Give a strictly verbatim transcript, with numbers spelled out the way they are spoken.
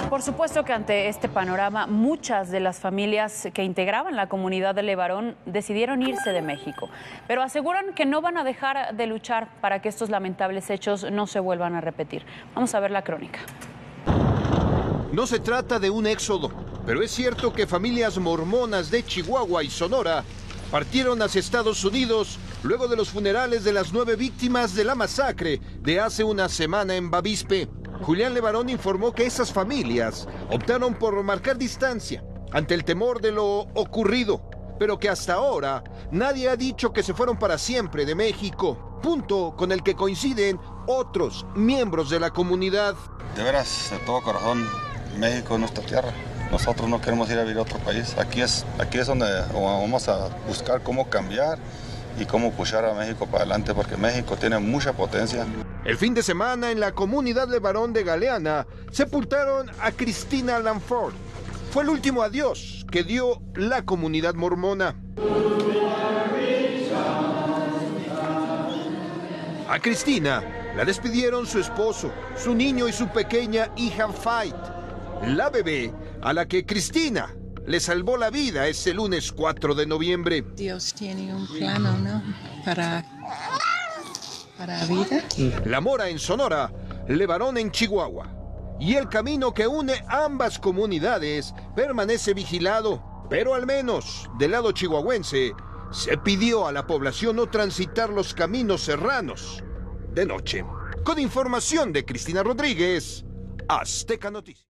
Por supuesto que ante este panorama, muchas de las familias que integraban la comunidad de Levarón decidieron irse de México, pero aseguran que no van a dejar de luchar para que estos lamentables hechos no se vuelvan a repetir. Vamos a ver la crónica. No se trata de un éxodo, pero es cierto que familias mormonas de Chihuahua y Sonora partieron hacia Estados Unidos luego de los funerales de las nueve víctimas de la masacre de hace una semana en Bavispe. Julián Levarón informó que esas familias optaron por marcar distancia ante el temor de lo ocurrido, pero que hasta ahora nadie ha dicho que se fueron para siempre de México, punto con el que coinciden otros miembros de la comunidad. De veras, de todo corazón, México es nuestra tierra. Nosotros no queremos ir a vivir a otro país. Aquí es, aquí es donde vamos a buscar cómo cambiar y cómo pushar a México para adelante, porque México tiene mucha potencia. El fin de semana en la comunidad Levarón de Galeana sepultaron a Cristina Lanford. Fue el último adiós que dio la comunidad mormona. A Cristina la despidieron su esposo, su niño y su pequeña hija Fight. La bebé a la que Cristina le salvó la vida ese lunes cuatro de noviembre. Dios tiene un plano, ¿no? Para, para vida. La Mora en Sonora, Levarón en Chihuahua. Y el camino que une ambas comunidades permanece vigilado. Pero al menos, del lado chihuahuense, se pidió a la población no transitar los caminos serranos de noche. Con información de Cristina Rodríguez, Azteca Noticias.